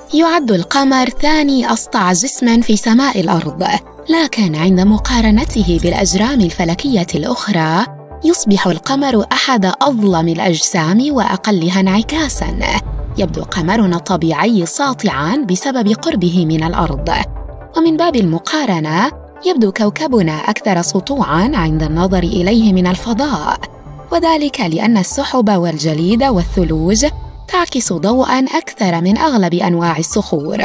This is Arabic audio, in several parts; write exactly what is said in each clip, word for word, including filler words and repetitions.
يعد القمر ثاني أسطع جسم في سماء الأرض، لكن عند مقارنته بالأجرام الفلكية الأخرى يصبح القمر أحد أظلم الأجسام وأقلها انعكاساً. يبدو قمرنا الطبيعي ساطعاً بسبب قربه من الأرض، ومن باب المقارنة يبدو كوكبنا أكثر سطوعاً عند النظر إليه من الفضاء، وذلك لأن السحب والجليد والثلوج تعكس ضوءاً أكثر من أغلب أنواع الصخور.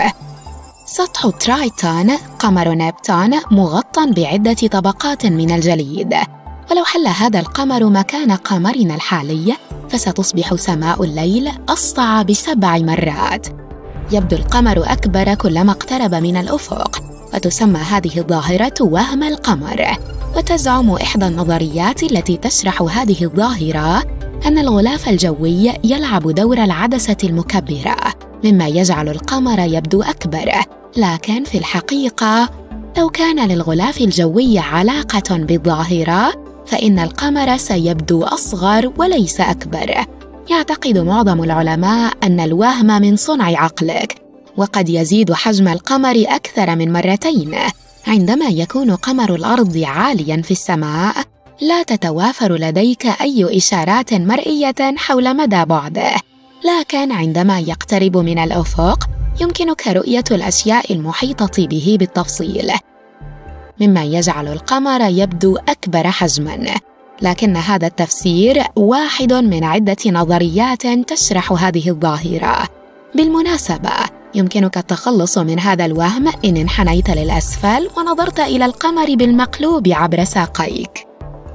سطح ترايتون قمر نبتون مغطى بعدة طبقات من الجليد، ولو حل هذا القمر مكان قمرنا الحالي فستصبح سماء الليل أسطع بسبع مرات. يبدو القمر أكبر كلما اقترب من الأفق، وتسمى هذه الظاهرة وهم القمر. وتزعم إحدى النظريات التي تشرح هذه الظاهرة أن الغلاف الجوي يلعب دور العدسة المكبرة، مما يجعل القمر يبدو أكبر. لكن في الحقيقة لو كان للغلاف الجوي علاقة بالظاهرة فإن القمر سيبدو أصغر وليس أكبر. يعتقد معظم العلماء أن الوهم من صنع عقلك، وقد يزيد حجم القمر أكثر من مرتين. عندما يكون قمر الأرض عالياً في السماء لا تتوافر لديك أي إشارات مرئية حول مدى بعده، لكن عندما يقترب من الأفق يمكنك رؤية الأشياء المحيطة به بالتفصيل، مما يجعل القمر يبدو أكبر حجماً. لكن هذا التفسير واحد من عدة نظريات تشرح هذه الظاهرة. بالمناسبة، يمكنك التخلص من هذا الوهم إن انحنيت للأسفل ونظرت إلى القمر بالمقلوب عبر ساقيك.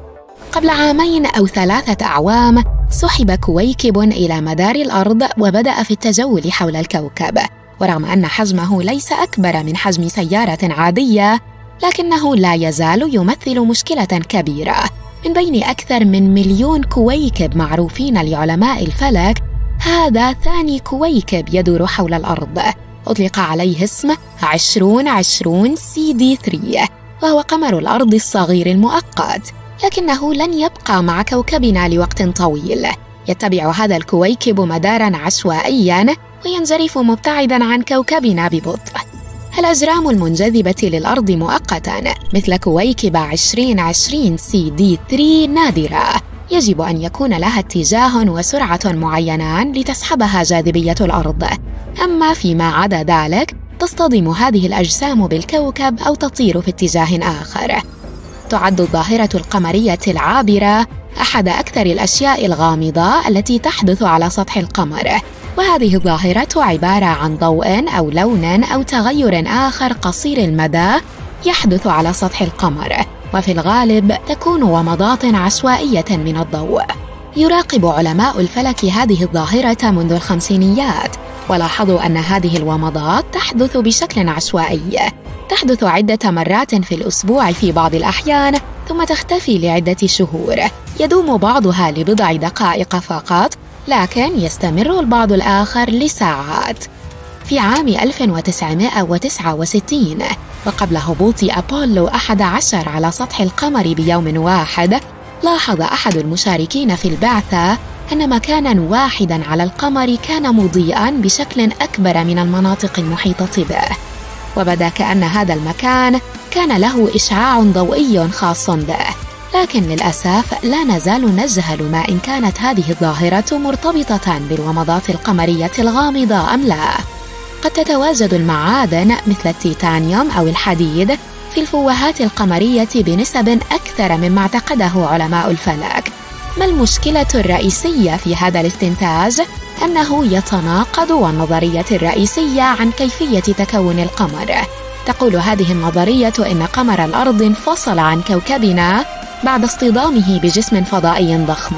قبل عامين أو ثلاثة أعوام سحب كويكب إلى مدار الأرض وبدأ في التجول حول الكوكب، ورغم أن حجمه ليس أكبر من حجم سيارة عادية، لكنه لا يزال يمثل مشكلة كبيرة. من بين أكثر من مليون كويكب معروفين لعلماء الفلك، هذا ثاني كويكب يدور حول الأرض. أطلق عليه اسم عشرون عشرون سي دي ثلاثة، وهو قمر الأرض الصغير المؤقت، لكنه لن يبقى مع كوكبنا لوقت طويل. يتبع هذا الكويكب مداراً عشوائياً وينجرف مبتعداً عن كوكبنا ببطء. الأجرام المنجذبة للأرض مؤقتاً مثل كويكب عشرين عشرين سي دي ثلاثة نادرة، يجب أن يكون لها اتجاه وسرعة معينان لتسحبها جاذبية الأرض. أما فيما عدا ذلك تصطدم هذه الأجسام بالكوكب أو تطير في اتجاه آخر. تعد الظاهرة القمرية العابرة أحد أكثر الأشياء الغامضة التي تحدث على سطح القمر، وهذه الظاهرة عبارة عن ضوء أو لون أو تغير آخر قصير المدى يحدث على سطح القمر، وفي الغالب تكون ومضات عشوائية من الضوء. يراقب علماء الفلك هذه الظاهرة منذ الخمسينيات، ولاحظوا أن هذه الومضات تحدث بشكل عشوائي، تحدث عدة مرات في الأسبوع في بعض الأحيان، ثم تختفي لعدة شهور. يدوم بعضها لبضع دقائق فقط، لكن يستمر البعض الآخر لساعات. في عام ألف وتسعمائة وتسعة وستين، وقبل هبوط أبولو أحد عشر على سطح القمر بيوم واحد، لاحظ أحد المشاركين في البعثة أن مكاناً واحداً على القمر كان مضيئاً بشكل أكبر من المناطق المحيطة به، وبدا كأن هذا المكان كان له إشعاع ضوئي خاص به. لكن للأسف لا نزال نجهل ما إن كانت هذه الظاهرة مرتبطة بالومضات القمرية الغامضة أم لا. قد تتواجد المعادن مثل التيتانيوم أو الحديد في الفوهات القمرية بنسب أكثر مما اعتقده علماء الفلك. ما المشكلة الرئيسية في هذا الاستنتاج؟ أنه يتناقض، والنظرية الرئيسية عن كيفية تكون القمر تقول هذه النظرية إن قمر الأرض انفصل عن كوكبنا بعد اصطدامه بجسم فضائي ضخم.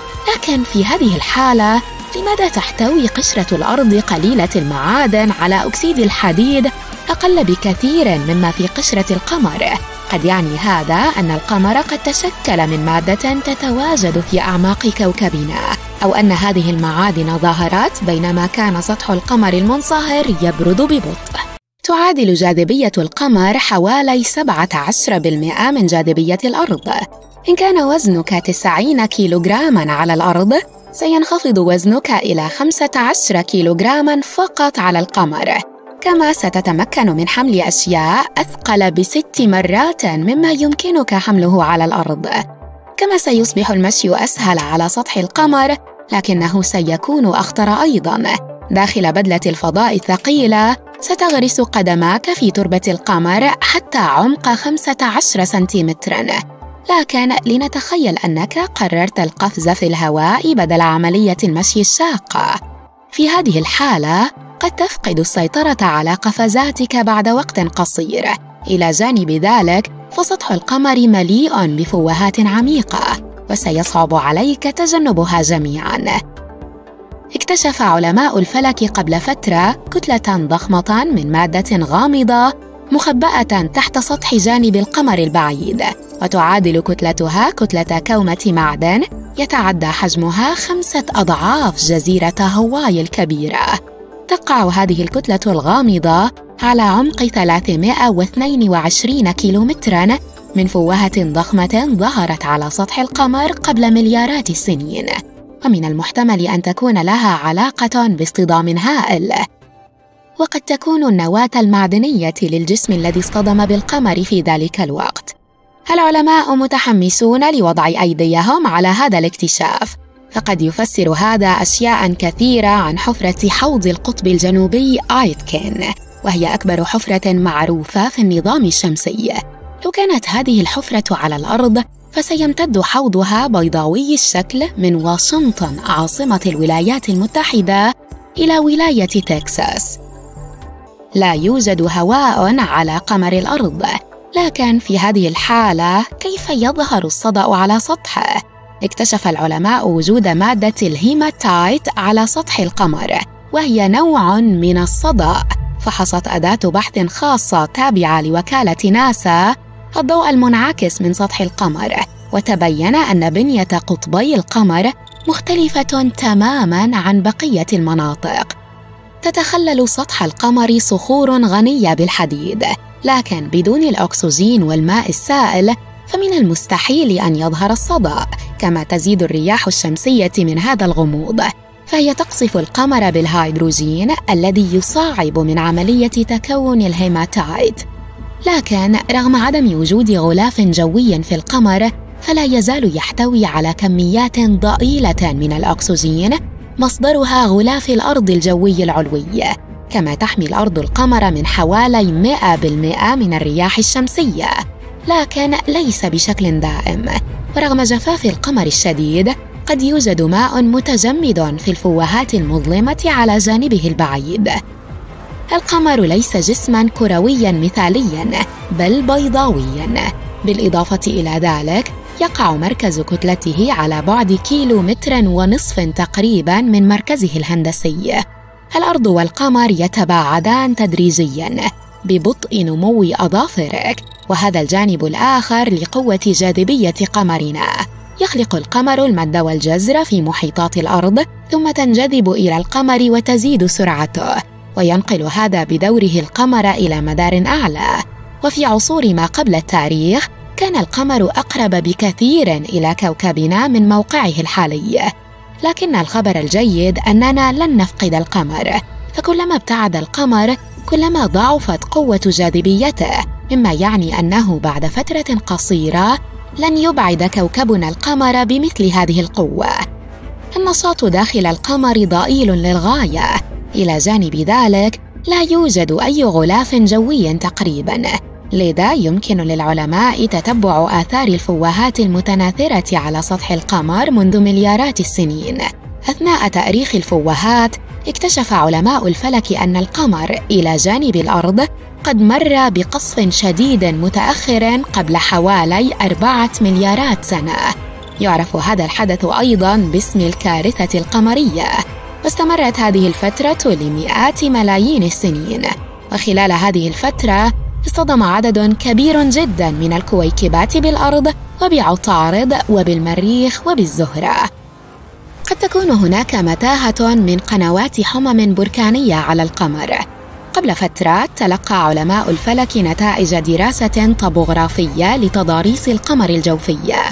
لكن في هذه الحالة لماذا تحتوي قشرة الأرض قليلة المعادن على أكسيد الحديد أقل بكثير مما في قشرة القمر؟ قد يعني هذا أن القمر قد تشكل من مادة تتواجد في أعماق كوكبنا، أو أن هذه المعادن ظهرت بينما كان سطح القمر المنصهر يبرد ببطء. تعادل جاذبية القمر حوالي سبعة عشر بالمئة من جاذبية الأرض. إن كان وزنك تسعين كيلوغراما على الأرض، سينخفض وزنك إلى خمسة عشر كيلوغراما فقط على القمر، كما ستتمكن من حمل أشياء أثقل بست مرات مما يمكنك حمله على الأرض. كما سيصبح المشي أسهل على سطح القمر، لكنه سيكون أخطر أيضاً. داخل بدلة الفضاء الثقيلة ستغرس قدماك في تربة القمر حتى عمق خمسة عشر سنتيمتراً. لكن لنتخيل أنك قررت القفز في الهواء بدل عملية المشي الشاقة. في هذه الحالة قد تفقد السيطرة على قفزاتك بعد وقت قصير. إلى جانب ذلك فسطح القمر مليء بفوهات عميقة، وسيصعب عليك تجنبها جميعاً. اكتشف علماء الفلك قبل فترة كتلة ضخمة من مادة غامضة مخبأة تحت سطح جانب القمر البعيد، وتعادل كتلتها كتلة كومة معدن يتعدى حجمها خمسة أضعاف جزيرة هاواي الكبيرة. تقع هذه الكتلة الغامضة على عمق ثلاثمائة واثنين وعشرين كيلومتراً من فوهة ضخمة ظهرت على سطح القمر قبل مليارات السنين، ومن المحتمل أن تكون لها علاقة باصطدام هائل، وقد تكون النواة المعدنية للجسم الذي اصطدم بالقمر في ذلك الوقت. العلماء متحمسون لوضع أيديهم على هذا الاكتشاف، فقد يفسر هذا أشياء كثيرة عن حفرة حوض القطب الجنوبي آيتكن، وهي أكبر حفرة معروفة في النظام الشمسي. لو كانت هذه الحفرة على الأرض فسيمتد حوضها بيضاوي الشكل من واشنطن عاصمة الولايات المتحدة إلى ولاية تكساس. لا يوجد هواء على قمر الأرض، لكن في هذه الحالة كيف يظهر الصدأ على سطحه؟ اكتشف العلماء وجود مادة الهيماتايت على سطح القمر، وهي نوع من الصدأ. فحصت أداة بحث خاصة تابعة لوكالة ناسا الضوء المنعكس من سطح القمر، وتبين أن بنية قطبي القمر مختلفة تماماً عن بقية المناطق. تتخلل سطح القمر صخور غنية بالحديد، لكن بدون الأكسجين والماء السائل فمن المستحيل أن يظهر الصدأ. كما تزيد الرياح الشمسية من هذا الغموض، فهي تقصف القمر بالهيدروجين الذي يصعب من عملية تكون الهيماتايت. لكن رغم عدم وجود غلاف جوي في القمر، فلا يزال يحتوي على كميات ضئيلة من الأكسجين مصدرها غلاف الأرض الجوي العلوي. كما تحمي الأرض القمر من حوالي مئة بالمئة من الرياح الشمسية، لكن ليس بشكل دائم. ورغم جفاف القمر الشديد قد يوجد ماء متجمد في الفوهات المظلمة على جانبه البعيد. القمر ليس جسماً كروياً مثالياً، بل بيضاوياً. بالإضافة إلى ذلك يقع مركز كتلته على بعد كيلو متر ونصف تقريباً من مركزه الهندسي. الأرض والقمر يتباعدان تدريجياً ببطء نمو أظافرك، وهذا الجانب الآخر لقوة جاذبية قمرنا. يخلق القمر المد والجزر في محيطات الأرض، ثم تنجذب إلى القمر وتزيد سرعته، وينقل هذا بدوره القمر إلى مدار أعلى. وفي عصور ما قبل التاريخ كان القمر أقرب بكثير إلى كوكبنا من موقعه الحالي، لكن الخبر الجيد أننا لن نفقد القمر، فكلما ابتعد القمر كلما ضعفت قوة جاذبيته، مما يعني أنه بعد فترة قصيرة لن يبعد كوكبنا القمر بمثل هذه القوة. النشاط داخل القمر ضئيل للغاية. إلى جانب ذلك لا يوجد أي غلاف جوي تقريباً، لذا يمكن للعلماء تتبع آثار الفوهات المتناثرة على سطح القمر منذ مليارات السنين. أثناء تأريخ الفوهات اكتشف علماء الفلك أن القمر إلى جانب الأرض قد مر بقصف شديد متأخر قبل حوالي أربعة مليارات سنة. يعرف هذا الحدث أيضاً باسم الكارثة القمرية، واستمرت هذه الفترة لمئات ملايين السنين. وخلال هذه الفترة اصطدم عدد كبير جداً من الكويكبات بالأرض وبعطارد وبالمريخ وبالزهرة. قد تكون هناك متاهة من قنوات حمم بركانية على القمر. قبل فترة تلقى علماء الفلك نتائج دراسة طبوغرافية لتضاريس القمر الجوفي،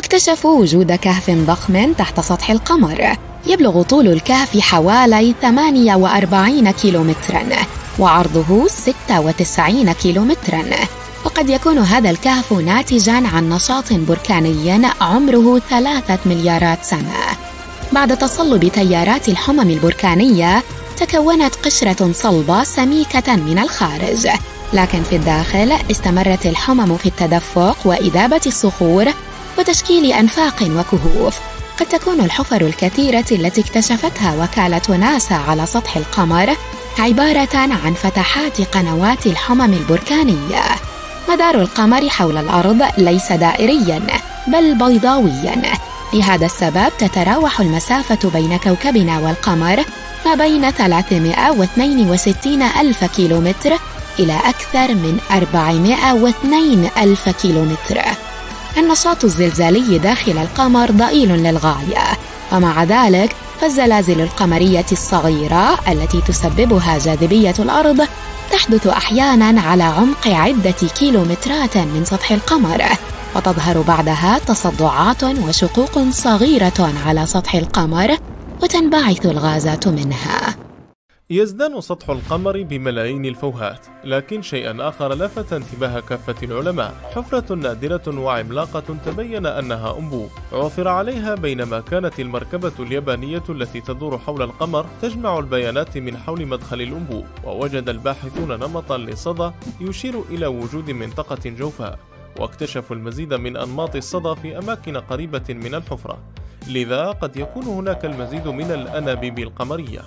واكتشفوا وجود كهف ضخم تحت سطح القمر يبلغ طول الكهف حوالي ثمانية وأربعين كيلومتراً وعرضه ستة وتسعين كيلومتراً. وقد يكون هذا الكهف ناتجاً عن نشاط بركاني عمره ثلاثة مليارات سنة. بعد تصلب تيارات الحمم البركانية تكونت قشرة صلبة سميكة من الخارج، لكن في الداخل استمرت الحمم في التدفق وإذابة الصخور وتشكيل أنفاق وكهوف. قد تكون الحفر الكثيرة التي اكتشفتها وكالة ناسا على سطح القمر عبارة عن فتحات قنوات الحمم البركانية. مدار القمر حول الأرض ليس دائرياً بل بيضاوياً، لهذا السبب تتراوح المسافة بين كوكبنا والقمر ما بين ثلاثمائة واثنين وستين ألف كيلومتر إلى أكثر من أربعمائة واثنين ألف كيلومتر. النشاط الزلزالي داخل القمر ضئيل للغاية، ومع ذلك فالزلازل القمرية الصغيرة التي تسببها جاذبية الأرض تحدث أحياناً على عمق عدة كيلومترات من سطح القمر، وتظهر بعدها تصدعات وشقوق صغيرة على سطح القمر وتنبعث الغازات منها. يزدان سطح القمر بملايين الفوهات، لكن شيئا آخر لفت انتباه كافة العلماء: حفرة نادرة وعملاقة تبين أنها أنبوب عثر عليها بينما كانت المركبة اليابانية التي تدور حول القمر تجمع البيانات من حول مدخل الأنبوب. ووجد الباحثون نمطا للصدى يشير إلى وجود منطقة جوفاء، واكتشفوا المزيد من أنماط الصدى في أماكن قريبة من الحفرة، لذا قد يكون هناك المزيد من الأنابيب القمرية.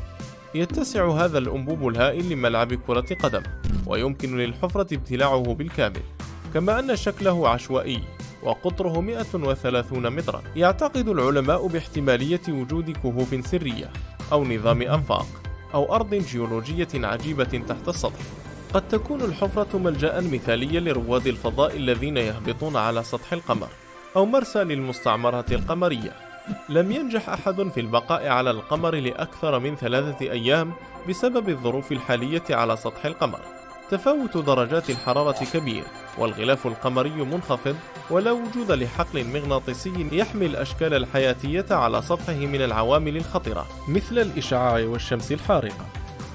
يتسع هذا الأنبوب الهائل لملعب كرة قدم، ويمكن للحفرة ابتلاعه بالكامل، كما أن شكله عشوائي وقطره مئة وثلاثين مترا. يعتقد العلماء باحتمالية وجود كهوف سرية أو نظام أنفاق أو أرض جيولوجية عجيبة تحت السطح. قد تكون الحفرة ملجأ مثاليا لرواد الفضاء الذين يهبطون على سطح القمر، أو مرسى للمستعمرات القمرية. لم ينجح أحد في البقاء على القمر لأكثر من ثلاثة أيام بسبب الظروف الحالية على سطح القمر. تفاوت درجات الحرارة كبير، والغلاف القمري منخفض، ولا وجود لحقل مغناطيسي يحمي الأشكال الحياتية على سطحه من العوامل الخطرة مثل الإشعاع والشمس الحارقة.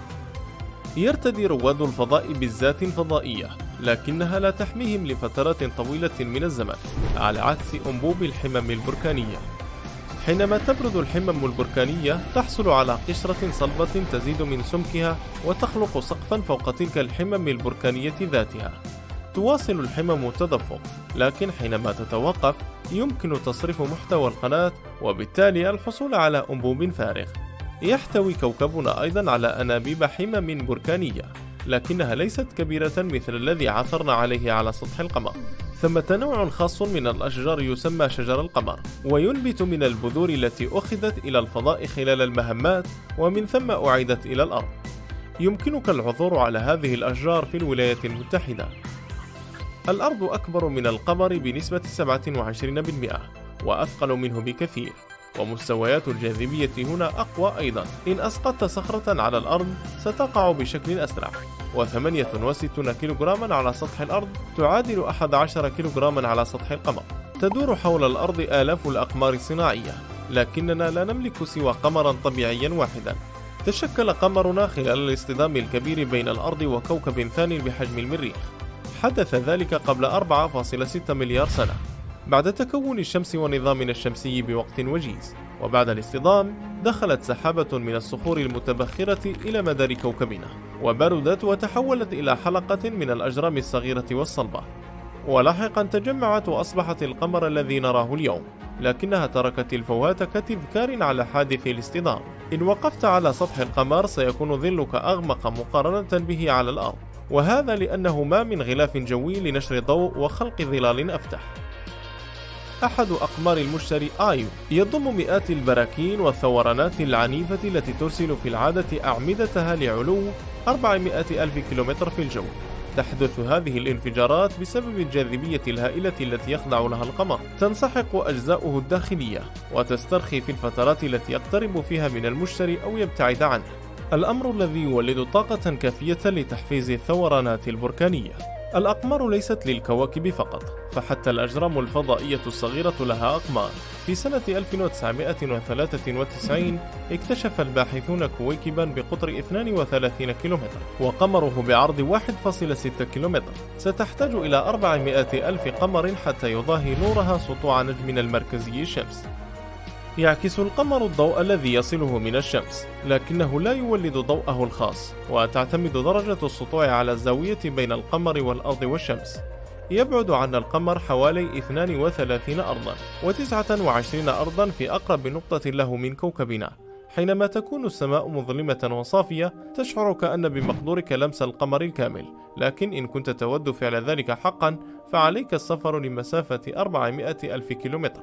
يرتدي رواد الفضاء بزات فضائية، لكنها لا تحميهم لفترات طويلة من الزمن، على عكس أنبوب الحمم البركانية. حينما تبرد الحمم البركانية تحصل على قشرة صلبة تزيد من سمكها وتخلق سقفا فوق تلك الحمم البركانية ذاتها. تواصل الحمم التدفق، لكن حينما تتوقف يمكن تصريف محتوى القناة وبالتالي الحصول على أنبوب فارغ. يحتوي كوكبنا أيضا على أنابيب حمم بركانية، لكنها ليست كبيرة مثل الذي عثرنا عليه على سطح القمر. ثمة نوع خاص من الأشجار يسمى شجر القمر، وينبت من البذور التي أخذت إلى الفضاء خلال المهمات ومن ثم أعيدت إلى الأرض. يمكنك العثور على هذه الأشجار في الولايات المتحدة. الأرض أكبر من القمر بنسبة سبعة وعشرين بالمئة وأثقل منه بكثير، ومستويات الجاذبية هنا أقوى أيضا. إن أسقطت صخرة على الأرض ستقع بشكل أسرع، وثمانية وستين كيلوغراما على سطح الأرض تعادل أحد عشر كيلوغراما على سطح القمر. تدور حول الأرض آلاف الأقمار الصناعية، لكننا لا نملك سوى قمرا طبيعيا واحدا. تشكل قمرنا خلال الاصطدام الكبير بين الأرض وكوكب ثاني بحجم المريخ. حدث ذلك قبل أربعة فاصلة ستة مليار سنة، بعد تكون الشمس ونظامنا الشمسي بوقت وجيز. وبعد الاصطدام دخلت سحابة من الصخور المتبخرة إلى مدار كوكبنا، وبردت وتحولت إلى حلقة من الأجرام الصغيرة والصلبة، ولاحقا تجمعت وأصبحت القمر الذي نراه اليوم. لكنها تركت الفوهات كتذكار على حادث الاصطدام. إن وقفت على سطح القمر سيكون ظلك أغمق مقارنة به على الأرض، وهذا لأنه ما من غلاف جوي لنشر الضوء وخلق ظلال أفتح. أحد أقمار المشتري آيو يضم مئات البراكين والثورانات العنيفة التي ترسل في العادة أعمدتها لعلو أربعمائة ألف كيلومتر في الجو. تحدث هذه الانفجارات بسبب الجاذبية الهائلة التي يخضع لها القمر. تنسحق أجزاؤه الداخلية وتسترخي في الفترات التي يقترب فيها من المشتري أو يبتعد عنه، الأمر الذي يولد طاقة كافية لتحفيز الثورانات البركانية. الأقمار ليست للكواكب فقط، فحتى الأجرام الفضائية الصغيرة لها أقمار. في سنة ألف وتسعمائة وثلاثة وتسعين اكتشف الباحثون كويكبا بقطر اثنين وثلاثين كيلومتر وقمره بعرض واحد فاصلة ستة كيلومتر. ستحتاج إلى أربعمائة ألف قمر حتى يضاهي نورها سطوع نجمنا المركزي الشمس. يعكس القمر الضوء الذي يصله من الشمس، لكنه لا يولد ضوءه الخاص، وتعتمد درجة السطوع على الزاوية بين القمر والأرض والشمس. يبعد عنا القمر حوالي اثنين وثلاثين أرضاً، وتسعة وعشرين أرضاً في أقرب نقطة له من كوكبنا. حينما تكون السماء مظلمة وصافية تشعر كأن بمقدورك لمس القمر الكامل، لكن إن كنت تود فعل ذلك حقاً فعليك السفر لمسافة أربعمائة ألف كيلومتر.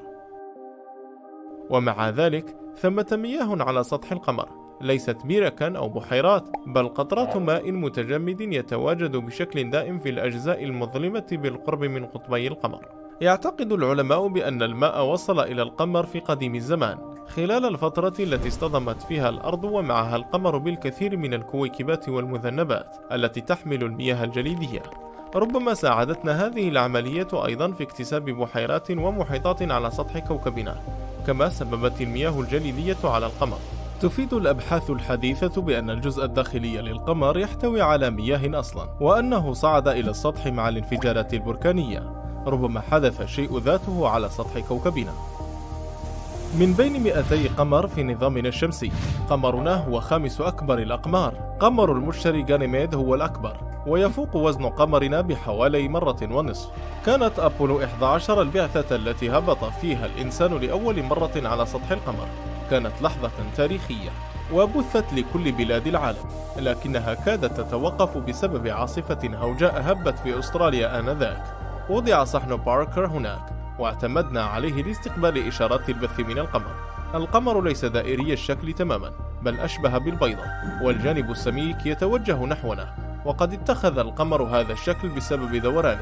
ومع ذلك ثمة مياه على سطح القمر، ليست بيركا أو بحيرات، بل قطرات ماء متجمد يتواجد بشكل دائم في الأجزاء المظلمة بالقرب من قطبي القمر. يعتقد العلماء بأن الماء وصل إلى القمر في قديم الزمان، خلال الفترة التي اصطدمت فيها الأرض ومعها القمر بالكثير من الكويكبات والمذنبات التي تحمل المياه الجليدية. ربما ساعدتنا هذه العملية أيضا في اكتساب بحيرات ومحيطات على سطح كوكبنا، كما سببت المياه الجليدية على القمر. تفيد الأبحاث الحديثة بأن الجزء الداخلي للقمر يحتوي على مياه أصلا، وأنه صعد إلى السطح مع الانفجارات البركانية. ربما حدث الشيء ذاته على سطح كوكبنا. من بين مئتي قمر في نظامنا الشمسي، قمرنا هو خامس أكبر الأقمار. قمر المشتري غانيميد هو الأكبر، ويفوق وزن قمرنا بحوالي مرة ونصف. كانت أبولو إحدى عشر البعثة التي هبط فيها الإنسان لأول مرة على سطح القمر. كانت لحظة تاريخية وبثت لكل بلاد العالم، لكنها كادت تتوقف بسبب عاصفة هوجاء هبت في أستراليا آنذاك. وضع صحن باركر هناك، واعتمدنا عليه لاستقبال إشارات البث من القمر. القمر ليس دائري الشكل تماما، بل أشبه بالبيضة، والجانب السميك يتوجه نحونا، وقد اتخذ القمر هذا الشكل بسبب دورانه.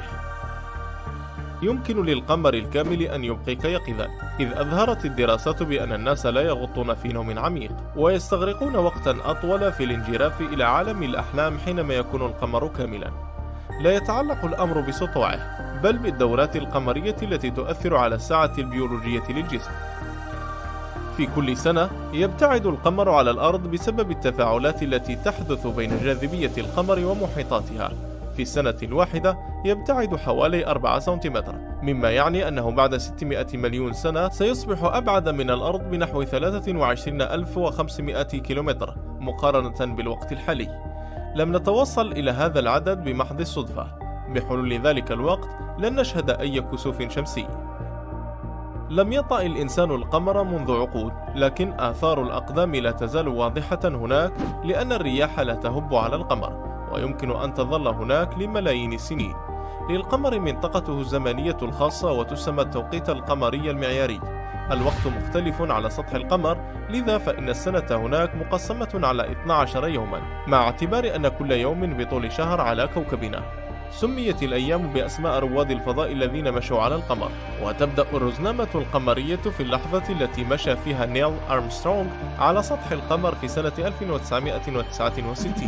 يمكن للقمر الكامل أن يبقيك يقظا، إذ أظهرت الدراسات بأن الناس لا يغطون في نوم عميق، ويستغرقون وقتا أطول في الانجراف إلى عالم الأحلام حينما يكون القمر كاملا. لا يتعلق الأمر بسطوعه، بل بالدورات القمرية التي تؤثر على الساعة البيولوجية للجسم. في كل سنة يبتعد القمر على الأرض بسبب التفاعلات التي تحدث بين جاذبية القمر ومحيطاتها. في السنة الواحدة يبتعد حوالي أربعة سنتيمتر، مما يعني أنه بعد ستمائة مليون سنة سيصبح أبعد من الأرض بنحو ثلاثة وعشرين ألف وخمسمائة كيلومتر مقارنة بالوقت الحالي. لم نتوصل إلى هذا العدد بمحض الصدفة. بحلول ذلك الوقت لن نشهد أي كسوف شمسي. لم يطأ الإنسان القمر منذ عقود، لكن آثار الأقدام لا تزال واضحة هناك، لأن الرياح لا تهب على القمر، ويمكن أن تظل هناك لملايين السنين. للقمر منطقته الزمنية الخاصة وتسمى التوقيت القمري المعياري. الوقت مختلف على سطح القمر، لذا فإن السنة هناك مقسمة على اثنا عشر يوما، مع اعتبار أن كل يوم بطول شهر على كوكبنا. سميت الأيام بأسماء رواد الفضاء الذين مشوا على القمر. وتبدأ الرزنامة القمرية في اللحظة التي مشى فيها نيل أرمسترونغ على سطح القمر في سنة ألف وتسعمائة وتسعة وستين.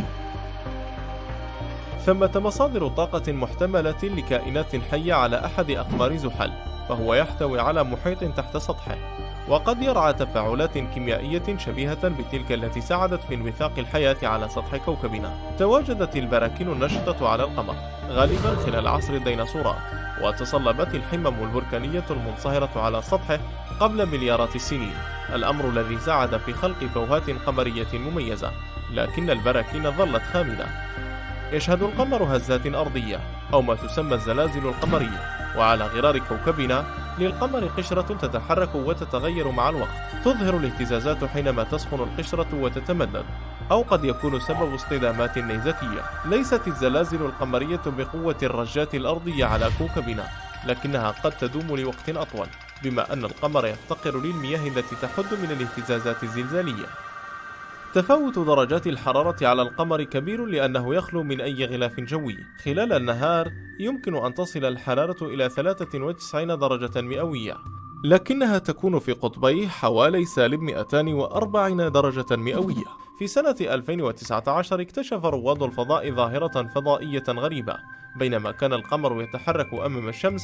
ثمة مصادر طاقة محتملة لكائنات حية على أحد أقمار زحل، فهو يحتوي على محيط تحت سطحه، وقد يرعى تفاعلات كيميائية شبيهة بتلك التي ساعدت في انبثاق الحياة على سطح كوكبنا. تواجدت البراكين النشطة على القمر غالبا خلال عصر الديناصورات، وتصلبت الحمم البركانية المنصهرة على سطحه قبل مليارات السنين، الأمر الذي ساعد في خلق فوهات قمرية مميزة، لكن البراكين ظلت خامدة. يشهد القمر هزات أرضية أو ما تسمى الزلازل القمرية، وعلى غرار كوكبنا للقمر قشرة تتحرك وتتغير مع الوقت. تظهر الاهتزازات حينما تسخن القشرة وتتمدد، أو قد يكون سبب اصطدامات نيزكية. ليست الزلازل القمرية بقوة الرجات الأرضية على كوكبنا، لكنها قد تدوم لوقت أطول، بما أن القمر يفتقر للمياه التي تحد من الاهتزازات الزلزالية. تفاوت درجات الحرارة على القمر كبير لأنه يخلو من أي غلاف جوي. خلال النهار يمكن أن تصل الحرارة إلى ثلاثة وتسعين درجة مئوية، لكنها تكون في قطبيه حوالي سالب مئتين وأربعين درجة مئوية. في سنة ألفين وتسعة عشر اكتشف رواد الفضاء ظاهرة فضائية غريبة. بينما كان القمر يتحرك أمام الشمس،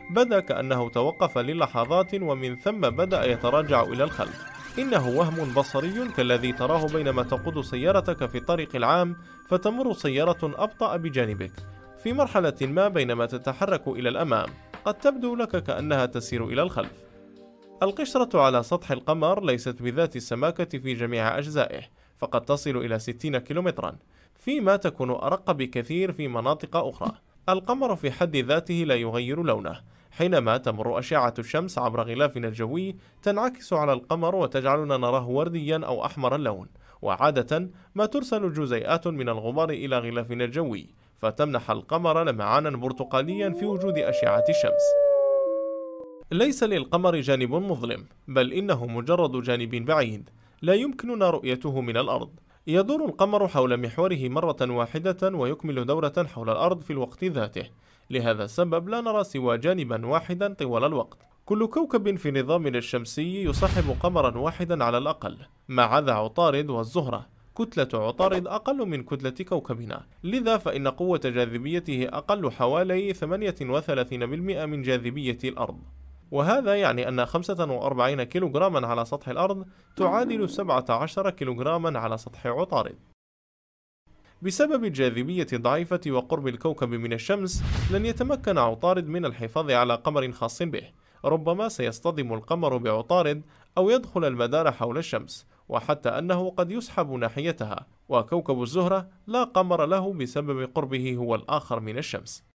بدا كأنه توقف للحظات ومن ثم بدأ يتراجع إلى الخلف. إنه وهم بصري كالذي تراه بينما تقود سيارتك في الطريق العام فتمر سيارة أبطأ بجانبك. في مرحلة ما بينما تتحرك إلى الأمام قد تبدو لك كأنها تسير إلى الخلف. القشرة على سطح القمر ليست بذات السماكة في جميع أجزائه، فقد تصل إلى ستين كيلومترا، فيما تكون أرق بكثير في مناطق أخرى. القمر في حد ذاته لا يغير لونه. حينما تمر أشعة الشمس عبر غلافنا الجوي تنعكس على القمر وتجعلنا نراه ورديا أو أحمر اللون، وعادة ما ترسل جزيئات من الغبار إلى غلافنا الجوي فتمنح القمر لمعانا برتقاليا في وجود أشعة الشمس. ليس للقمر جانب مظلم، بل إنه مجرد جانب بعيد لا يمكننا رؤيته من الأرض. يدور القمر حول محوره مرة واحدة ويكمل دورة حول الأرض في الوقت ذاته، لهذا السبب لا نرى سوى جانبا واحدا طوال الوقت. كل كوكب في نظامنا الشمسي يصاحب قمرا واحدا على الأقل، ما عدا عطارد والزهرة. كتلة عطارد أقل من كتلة كوكبنا، لذا فإن قوة جاذبيته أقل حوالي ثمانية وثلاثين بالمئة من جاذبية الأرض، وهذا يعني أن خمسة وأربعين كيلوغراما على سطح الأرض تعادل سبعة عشر كيلوغراما على سطح عطارد. بسبب الجاذبية الضعيفة وقرب الكوكب من الشمس لن يتمكن عطارد من الحفاظ على قمر خاص به. ربما سيصطدم القمر بعطارد أو يدخل المدار حول الشمس، وحتى أنه قد يسحب ناحيتها. وكوكب الزهرة لا قمر له بسبب قربه هو الآخر من الشمس.